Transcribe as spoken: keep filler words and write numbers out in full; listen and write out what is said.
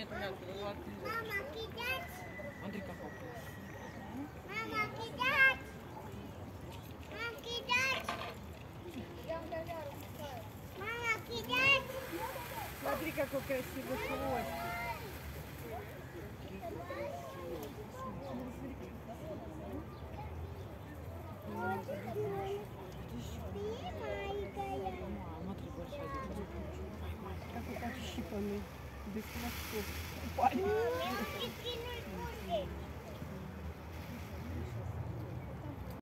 Нет, нет, вот. Мама, кидать. Смотри, какой. Мама, кидать. Мама, кидать. Мама, кидать. Смотри, какой красивый хвостик. Какой ощипанный, без хвостов.